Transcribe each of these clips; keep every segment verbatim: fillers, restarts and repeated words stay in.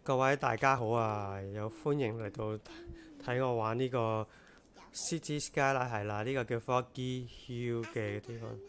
各位大家好啊，有歡迎嚟到睇我玩呢個 City Skyline 係啦，呢、這個叫 Foggy Hill 嘅地方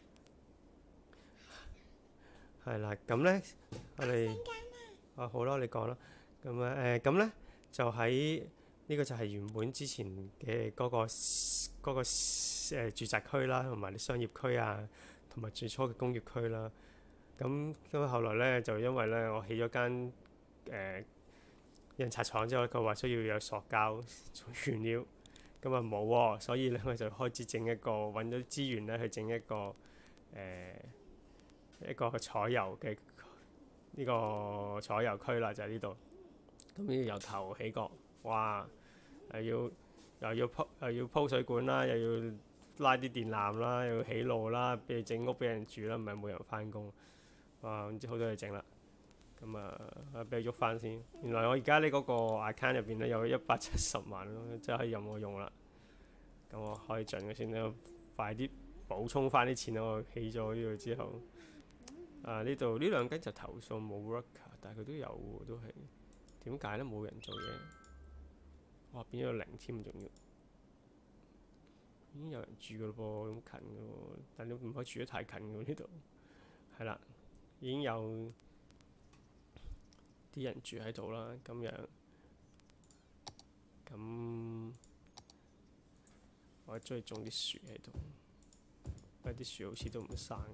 係啦。咁呢，我哋啊好啦，你講啦。咁啊誒，咁咧就喺呢、這個就係原本之前嘅嗰、那個嗰、那個誒、呃、住宅區啦，同埋啲商業區啊，同埋最初嘅工業區啦。咁咁後來咧就因為咧我起咗間誒印刷廠之後，佢話需要有塑膠做原料，咁啊冇喎，所以咧我就開始整一個揾咗資源咧去整一個誒、呃、一個採油嘅呢個採油區啦，就喺呢度。咁要由頭起角，哇！又要又要鋪又要鋪水管啦，又要拉啲電纜啦，又要起路啦，俾整屋俾人住啦，唔係冇人翻工。哇！唔知好多嘢整啦。咁啊，俾佢喐翻先。原來我而家呢嗰個 account 入邊咧有一百七十萬咯，即係可以任我用啦。咁我開盡佢先啦，快啲補充翻啲錢啦！我起咗呢度之後，啊呢度呢兩間就投訴冇 worker，但係佢都有喎，都係點解咧？冇人做嘢，哇變咗零添，仲要已經有人住噶咯噃，咁近噶喎，但你唔可以住得太近㗎喎呢度。係啦，已經有啲人住喺度啦，咁樣咁我中意種啲樹喺度，不過啲樹好似都唔生。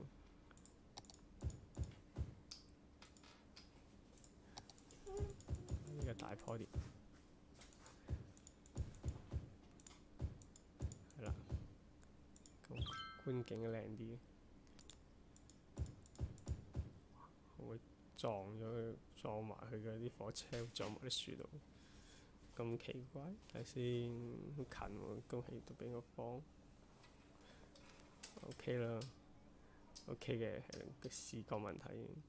呢個大棵啲，係啦，咁觀景靚啲，會撞咗佢，撞埋佢嘅啲火車，撞埋啲樹度。咁奇怪，睇先好近喎，恭喜都俾我放 OK 啦 ，OK 嘅係個視覺問題，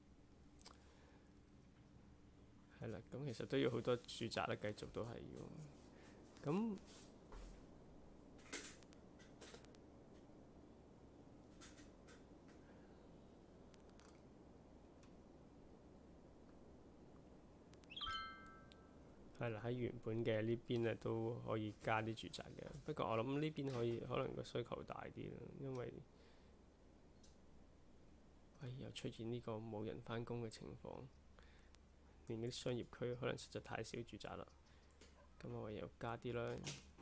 係啦。咁其實都要好多住宅咧，繼續都係要咁。係啦，喺原本嘅呢邊咧都可以加啲住宅嘅，不過我諗呢邊可以可能個需求大啲啦，因為哎又出現呢個冇人返工嘅情況，連嗰啲商業區可能實在太少住宅啦，咁我唯有加啲啦。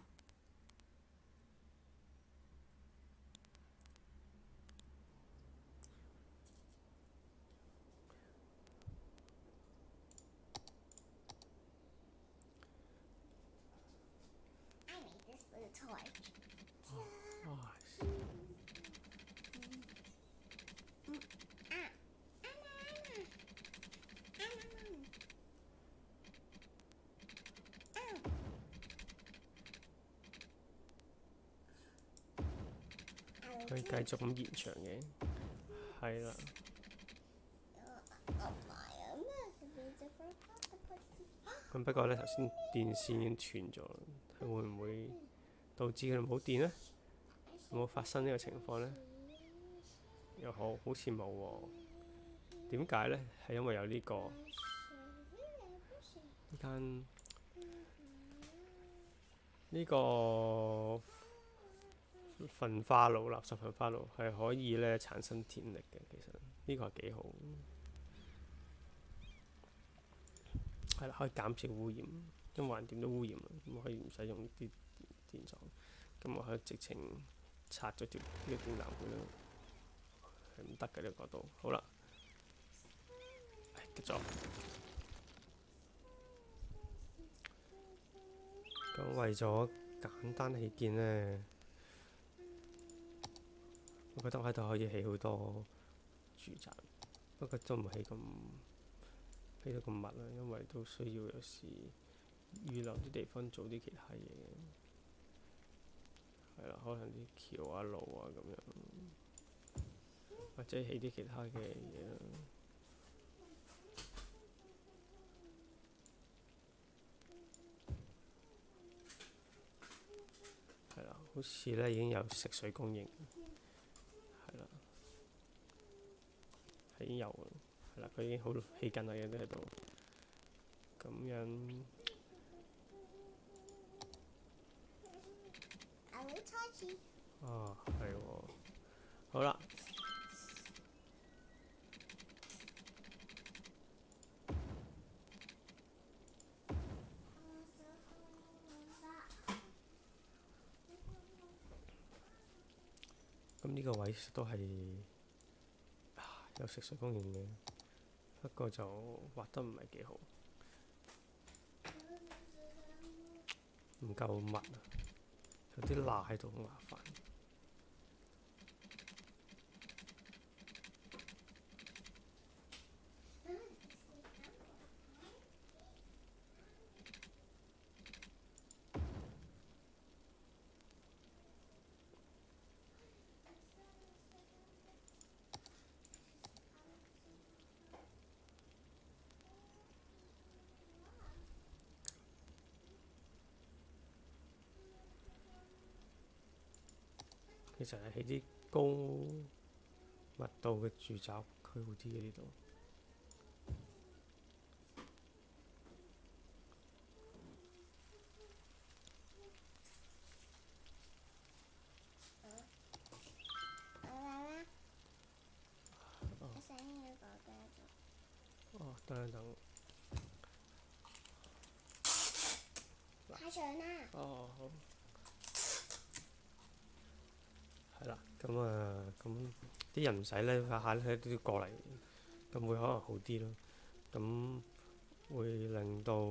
哇！可以繼續咁延長嘅，係啦。咁不過咧，頭先電線已經斷咗，會唔會導致佢哋冇電呢？有冇發生呢個情況呢？又好好似冇喎。點解呢？係因為有呢、呢個呢間呢個焚化爐、垃圾焚化爐係可以咧產生電力嘅。其實呢個係幾好，係啦，可以減少污染，因為橫掂都污染啦，咁可以唔使用啲電廠。咁我可以直情拆咗條呢個電纜管啦，係唔得嘅呢個角度。好啦，結咗。咁為咗簡單起見呢，我覺得我喺度可以起好多住宅，不過都唔起咁起到咁密啦，因為都需要有時預留啲地方做啲其他嘢嘅，係啦，可能啲橋啊路啊咁樣，或者起啲其他嘅嘢啦。係啦，好似咧已經有食水供應，係啦，係已經有啦，係啦，佢已經好起緊啦，嘢都喺度。 咁樣。啊，係喎。好啦。咁呢個位都係有食水公園嘅，不過就畫得唔係幾好，唔夠密啊，有啲罅喺度好麻煩。其實係喺啲高密度嘅住宅區好啲嘅呢度。哦，等一等。 太長啦。 哦，好。係啦，咁啊，咁啲人唔使咧，下下咧都要過嚟，咁會可能好啲咯。咁會令到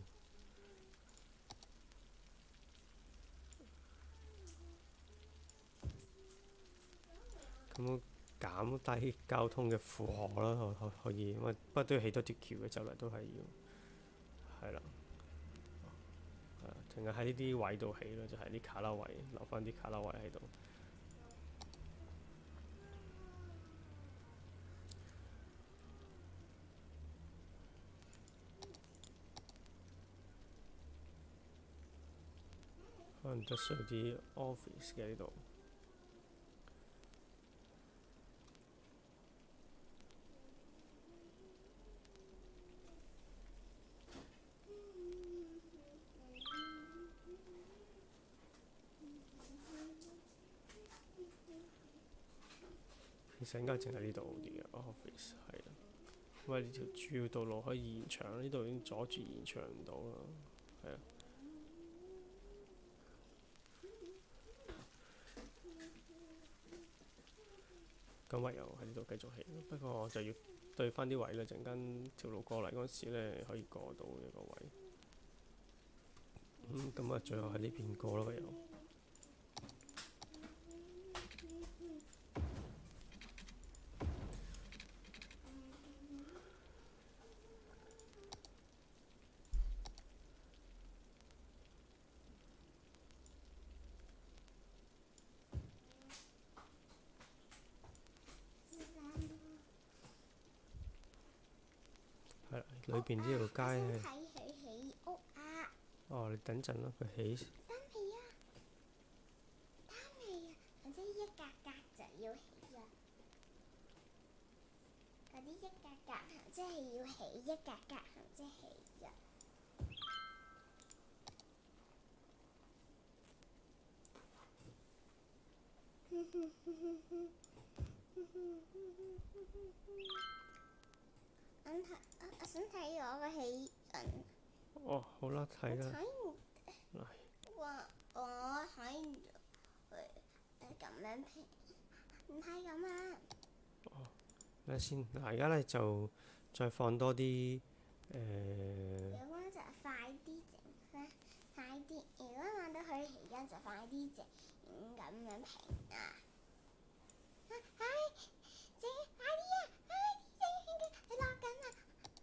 咁減低交通嘅負荷啦，可可以，因為不過都要起多條橋嘅，就嚟都係要，係啦，係啊，淨係喺呢啲位度起咯，就係啲卡拉位，留翻啲卡拉位喺度。可能都需要啲 office 嘅呢度。其實應該淨係呢度好啲嘅 office 係啦，因為呢條主要道路可以延長，呢度已經阻住延長唔到啦，係啊。咁唯有喺呢度繼續起，不過我就要對翻啲位咧，陣間條路過嚟嗰時咧可以過到呢個位。嗯，咁啊，最後喺呢邊過啦，唯有。係啦，裏邊呢條街咧。 睇佢起屋啊！ 哦，你等陣啦，佢起。 單未啊？單未啊？或者一格格就要起啊？嗰啲一格格即係要起，一格格即係起啊！我睇，我想睇我個起人。 哦，好啦，睇啦。嚟。 話我睇唔到佢咁樣平，唔係咁啊！ 哦，等下先，嗱，而家咧就再放多啲誒。 如果就快啲整翻，快啲！如果揾到佢而家就快啲整咁樣平啊！快整快啲啊！快啲整，佢落緊啦！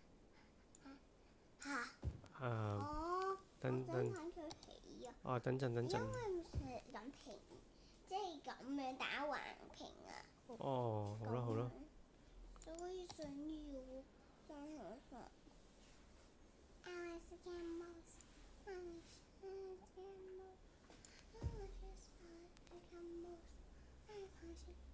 嚇！哦， 等等。 我想睇佢起啊！ 哦，等陣等陣。 因為唔係咁平，即係咁樣打橫平啊！ 哦，好啦好啦。 所以想要雙向上。I was a camels, I was a camels, I was just a camels, I was a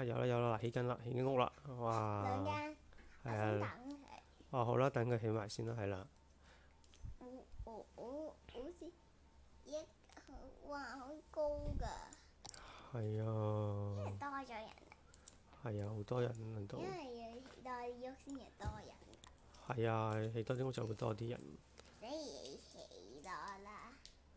啊有啦有啦，起緊啦，起緊屋啦， 兩哇！ 間，我係想啊， 等佢。 哦好啦，等佢起埋先啦，係啦。 我我我好似一哇好高㗎， 係因為啊， 多咗人啊， 係啊，好多人喺度。 因為要起多啲屋先至多人， 係啊，起多啲屋就會多啲人。 所以起多啦。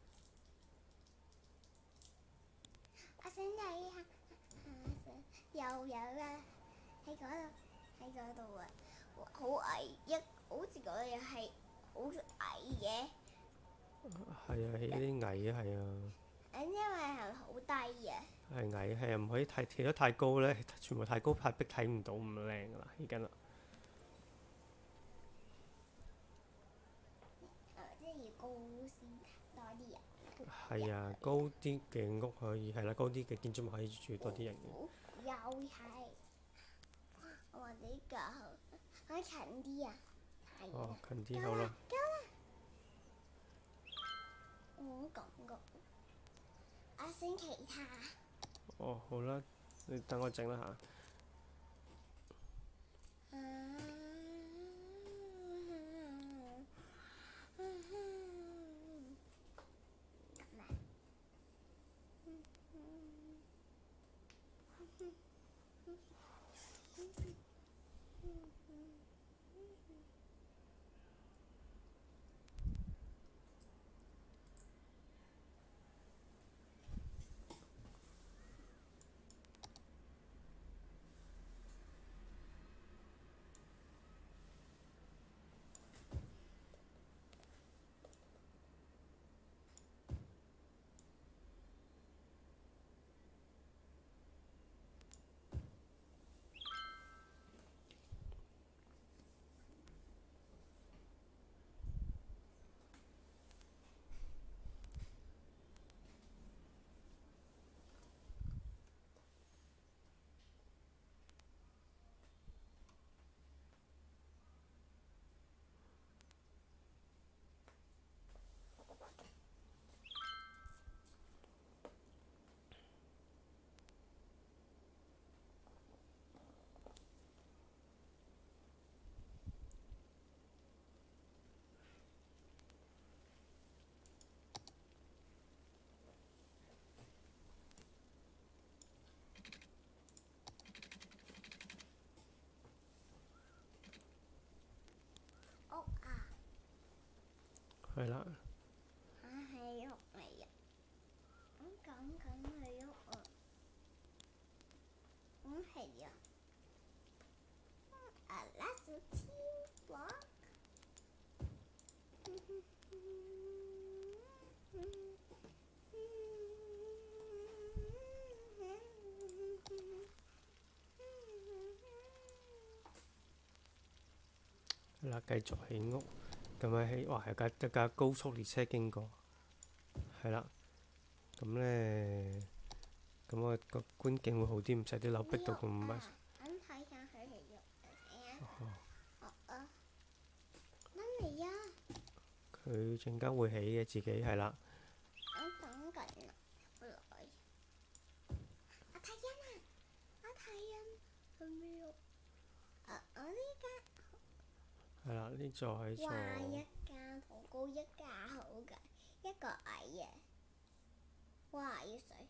我想睇下，又有啦，喺嗰度喺嗰度啊，好矮一，好似嗰度又係好矮嘅， 係啊，起啲矮啊，係啊， 因為係好低啊。 係矮係啊，唔可以太起得太高咧，全部太高太逼睇唔到咁靚噶啦，起緊啦。 係咪即係要高先多啲人？ 係啊，高啲嘅屋可以係啦，高啲嘅建築物可以住多啲人嘅。 又係，我話呢個可以近啲啊，係哦啊，， 近啲好啦。 我感覺，我想其他。 哦，好啦，你等我整啦嚇。 咁啊，屋啊， 係啦， 嚇係屋嚟啊！咁咁咁係屋啊，咁係啊。啊，that's a teamwork。 係啦，繼續起屋。咁樣起，哇！有架一架高速列車經過。係啦，咁咧，咁我個觀景會好啲，唔使啲樓逼到咁密。 咁睇下佢係肉嚟啊！哦啊，乜嚟啊？ 佢陣間會起嘅，自己係啦。 我等緊啊，好耐。我睇緊啊！我睇緊佢咩肉？啊！我呢間係啦，呢座喺座。 哇！一間好高，一間好嘅，一個矮嘅。哇！要水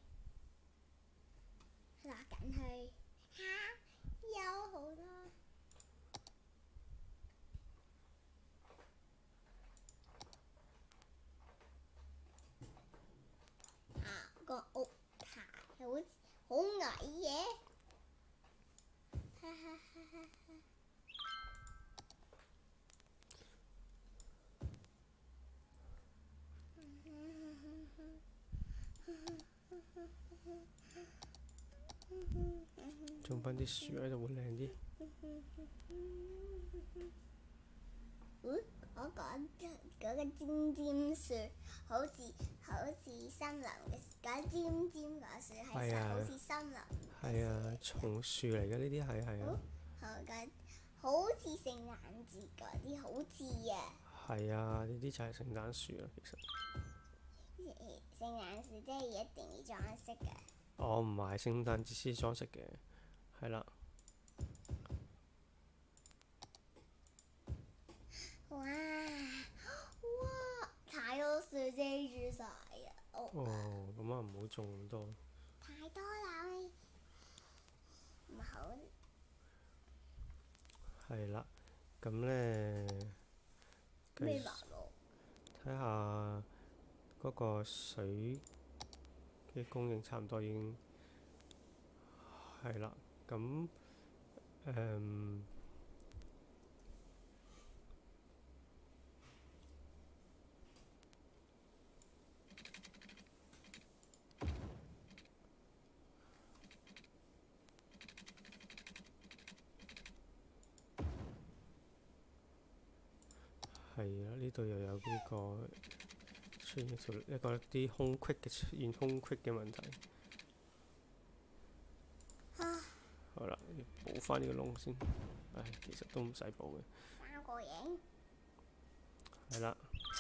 落緊去嚇，有好多啊！個屋太好似好矮嘅，哈哈哈哈哈！ 種翻啲樹喺度會靚啲。 嗯，我講嗰個尖尖樹，好似好似森林嘅嗰尖尖嗰樹係實好似森林。 係啊，松樹嚟嘅呢啲係係啊。 好緊，好似聖誕節嗰啲，好似啊。 係啊，呢啲就係聖誕樹啊，其實。 聖誕樹即係一定要裝飾嘅。 我唔係聖誕節先裝飾嘅， 係啦。 哇！哇！太多水遮住晒啊！ 哦，咁啊唔好種咁多。 太多啦，唔好。 係啦，咁咧， 咩難咯？ 睇下嗰個水嘅供應差唔多已經係啦，咁誒係啦，呢度又有呢個出現一條一個啲空隙嘅出現空隙嘅問題。好啦，要補翻呢個窿先。唉，其實都唔使補嘅。 三個影。 係啦。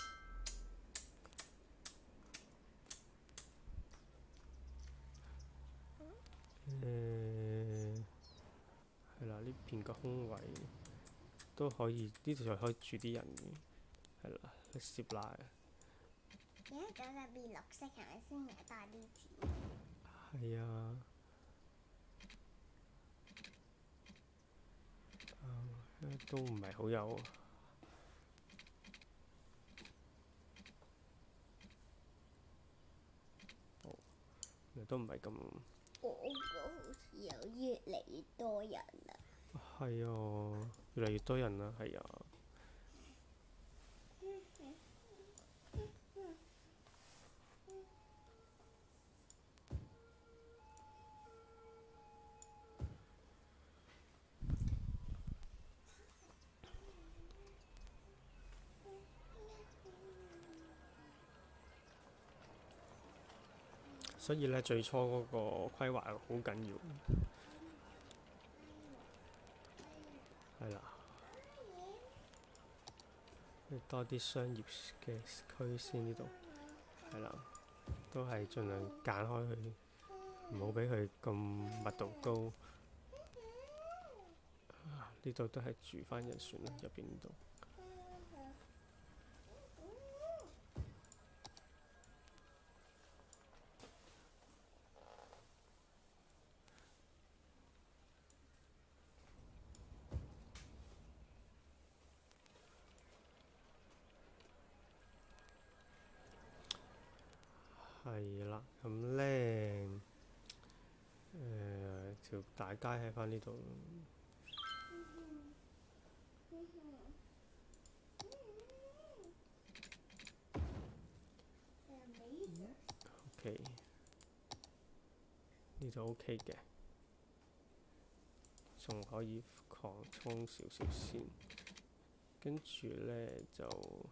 誒係啦，呢片個空位都可以，呢度就可以住啲人嘅。係啦，攝蠟嘅。 而家咁就變綠色，係咪先？又多啲字。 係啊。都唔係好有。哦，都唔係咁。 我屋好似有越嚟越多人啦。 係啊，越嚟越多人啦，係啊。所以咧，最初嗰個規劃好緊要。係啦。多啲商業嘅區先呢度。係啦，都係盡量揀開佢，唔好俾佢咁密度高。呢度都係住翻人算啦，入邊呢度。係啦，咁咧誒條大街喺翻呢度。OK，呢度 OK 嘅，仲可以擴充少少先，跟住咧就。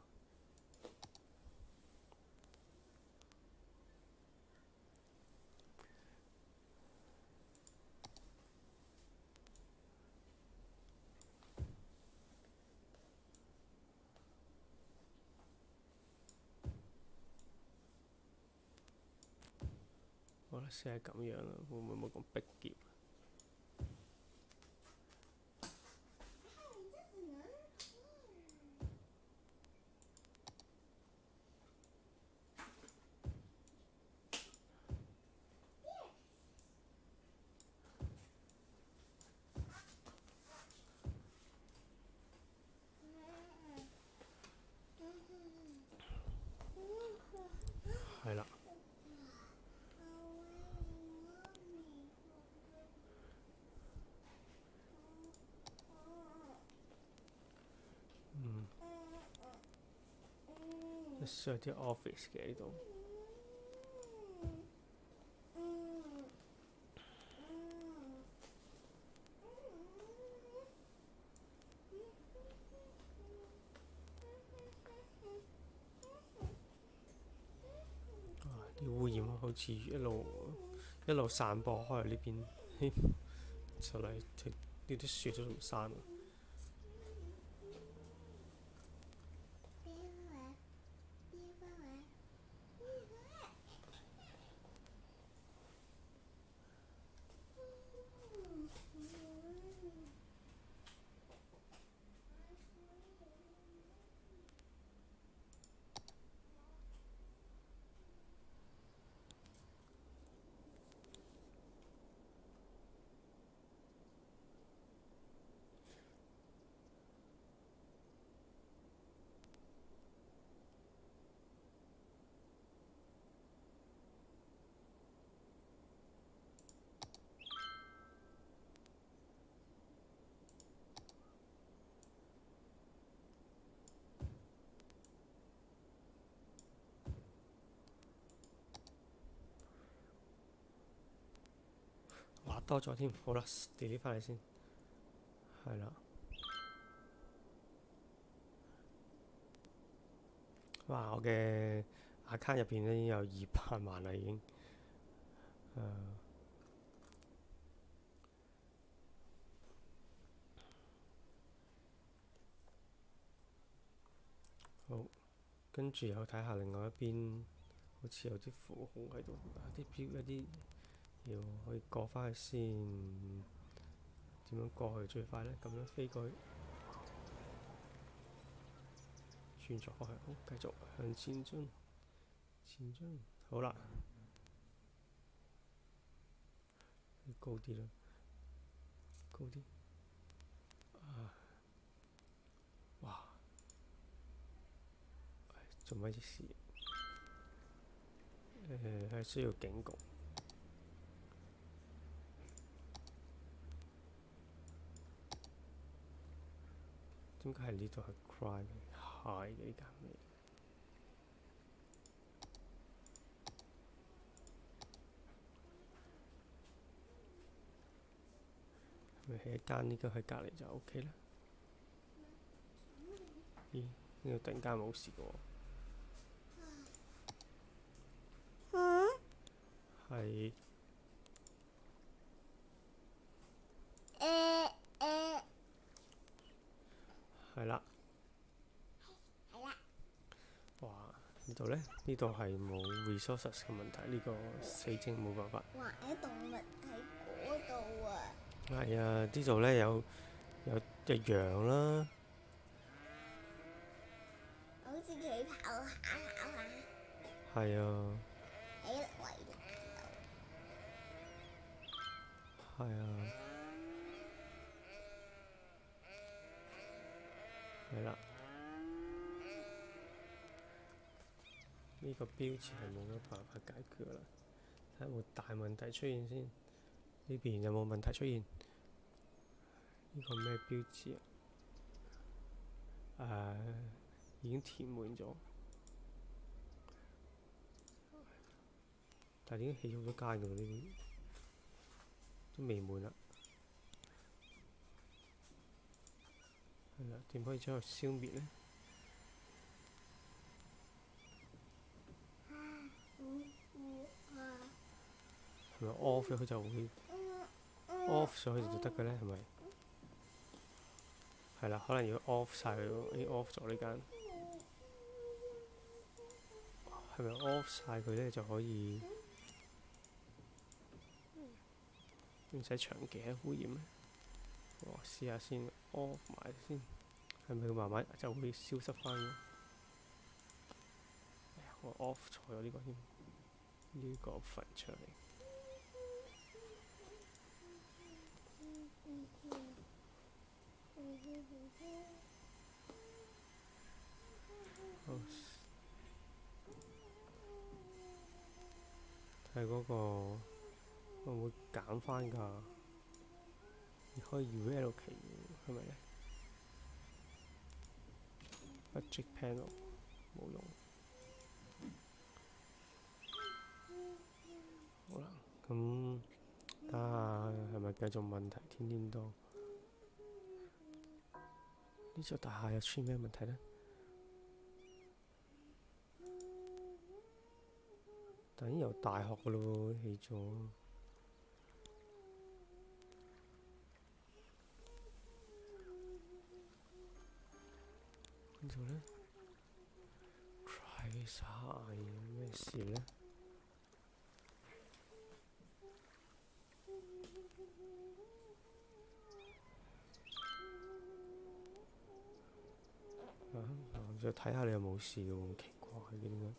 好啦，試下咁樣啦，會唔會冇咁逼傑？係啦。嗯。需要啲 office 嘅呢度。啲污染好似一路一路散播開嚟呢邊，就嚟呢啲樹都唔生啦。 多咗添。好啦，delete 翻嚟先。係啦。哇！我嘅 account 入邊咧已經有二百萬啦，已經。誒、好，跟住又睇下另外一邊，好似有啲符號喺度，啲標一啲要可以過翻去先。點樣過去最快呢？咁樣飛過去，轉咗過去，好，繼續向前進，前進，好啦，高啲啦，高啲，啊，哇，做乜嘢事？誒係需要警告。點解係呢度係 crime 係嘅呢間咩？咪起一間呢個喺隔離就 OK 啦。咦？呢度突然間冇事嘅喎。 嗯？ 係誒誒係啦。 係啦。 哇！呢度咧，呢度係冇 resources 嘅問題，呢、這個死精冇辦法。 哇！有動物喺嗰度啊！ 係啊，呢度咧有有隻羊啦。 好似佢跑下跑下。 係啊。 喺圍欄度。 係啊。係啦。呢個標誌係冇乜辦法解決㗎啦，睇下有冇大問題出現先。呢邊有冇問題出現？呢個咩標誌啊？誒、已經填滿咗，但係已經起好咗街㗎喎，呢邊都未滿啦。係啦，點可以將佢消滅呢？係咪 off 咗佢就會 off 咗佢就得嘅咧？係咪？係啦，可能要 off 晒佢喎，已經 off 咗呢間。係咪 off 晒佢咧就可以唔使長期喺污染咧？我試下先 off 埋先，係咪佢慢慢就會消失翻嘅？哎呀，我 off 錯咗呢個添，呢、這個墳出嚟。好，睇嗰個會唔會減翻㗎？你可以 relocate 係咪咧？Budget panel 冇用。好啦，咁睇下係咪繼續問題天天多？呢座大廈又出現咩問題呢？但已經由大學㗎咯喎，起咗。邊度呢 ？Cry 咩事呢？啊！我再睇下你有冇事喎，咁奇怪嘅點解？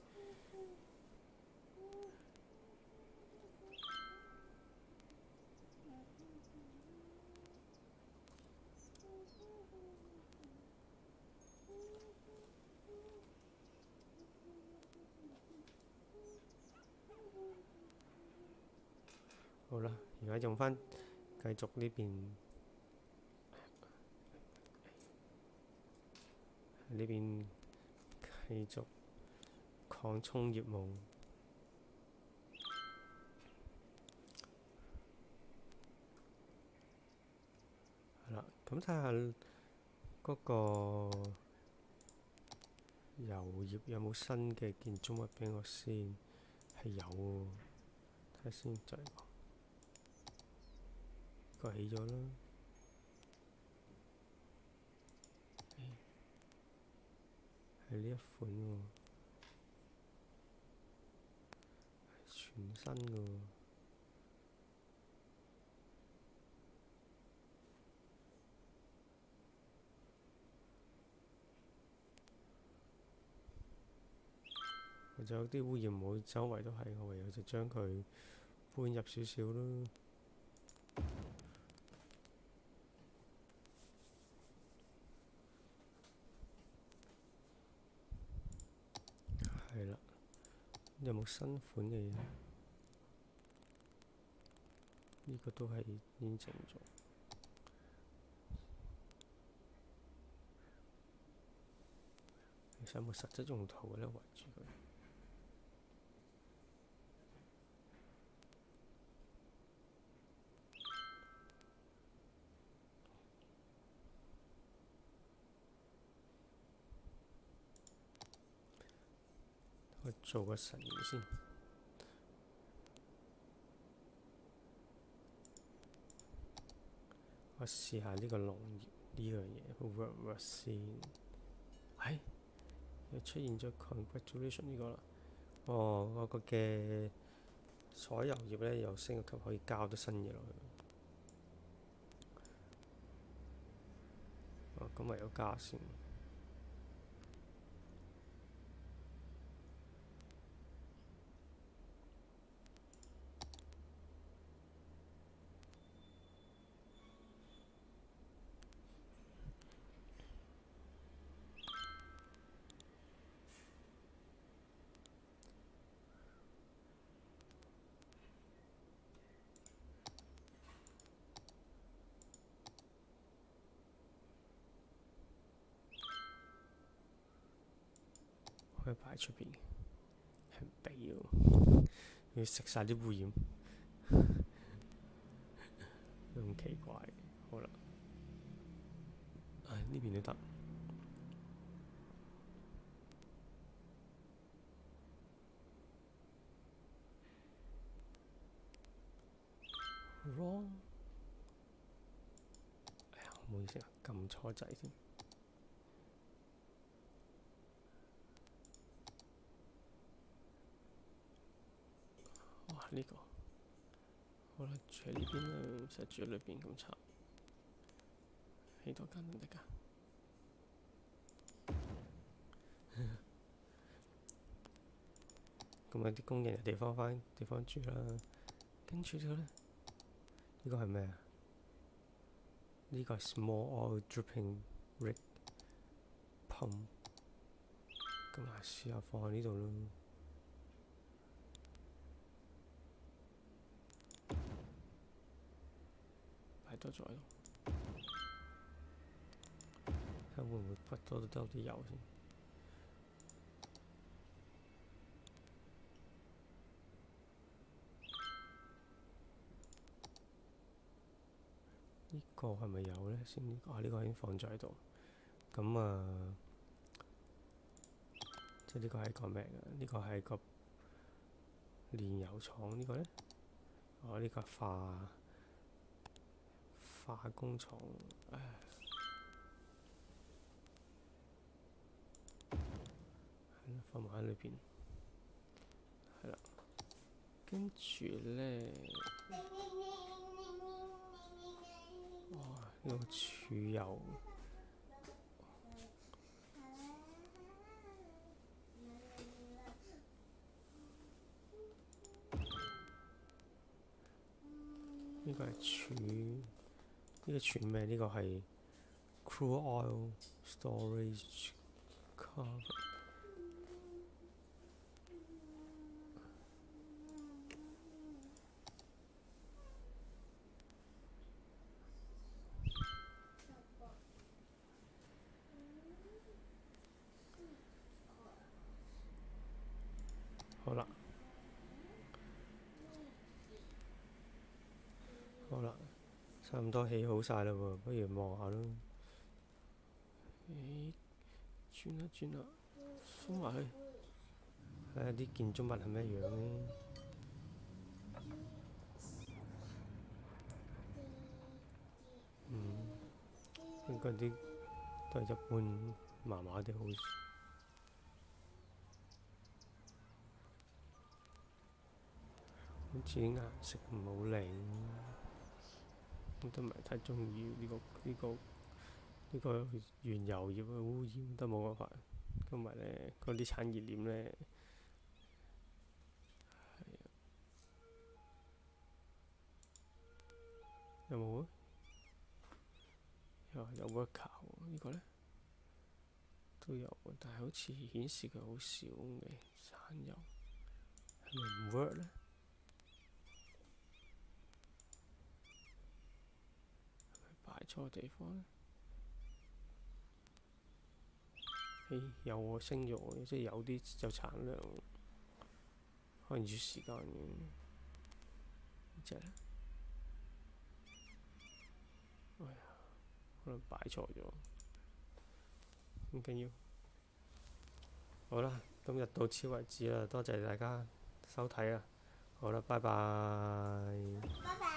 好啦，而家用翻繼續呢邊呢邊繼續擴充業務。 咁睇下嗰個油業有冇新嘅建築物俾我先，係有喎。睇下先，就係呢個起咗啦。係呢一款喎，係全新嘅喎。就有啲污染物周圍都係，我唯有就將佢搬入少少咯。係啦，有冇新款嘅嘢？呢個都係已經整咗。其實有冇實質用途咧？圍住佢。我做個實驗先。我試下呢個農業呢樣嘢 work 唔 work 先。係又出現咗 congratulation 呢個啦。哦，我個嘅所有頁咧又升咗級，可以交到新嘢落去。哦，咁唯有加先。可以擺出邊，係唔俾喎，要食晒啲污染，咁奇怪。好啦，唉，呢邊都得。wrong， 哎呀，唔好意思啊，撳錯掣添。哇！呢個好啦，住喺呢邊啦，唔使住喺裏邊咁慘。起多間得唔得㗎？咁有啲工人有地方翻地方住啦。跟住呢個咧，呢個係咩啊？呢個係 small oil dripping rig pump。咁啊，試下放喺呢度咯。擺多咗喺度，睇下會唔會屈多多啲油先。呢個係咪有咧？先呢個啊，呢個已經放咗喺度。咁啊，即係呢個係個咩嘅？呢個係個煉油廠。呢個咧，哦，呢個係化化工廠。唉，係啦，放埋喺裏邊。係啦，跟住咧，哇！呢個儲油。呢個係儲，呢個儲咩？呢個係 crude oil storage cover。好啦，好啦， 差唔多起好晒啦喎，不如望下咯。誒，轉啦轉啦，鬆埋去，睇下啲建築物係咩樣咧。嗯，應該啲都係一般，麻麻地好似。好似啲顏色唔係好靚，我都唔係太中意呢個呢個呢個原油業嘅污染，都冇辦法。同埋咧，嗰啲產業鏈咧，有冇啊？有有 worker 喎，呢個咧都有喎，但係好似顯示佢好少嘅產油，係咪唔 work 咧？擺錯地方咧？誒有喎，升咗喎，即係有啲有產量，可能要時間嘅。呢隻咧，哎呀，可能擺錯咗，唔緊要。好啦，今日到此為止啦，多謝大家收睇啊！好啦，拜拜。 拜拜。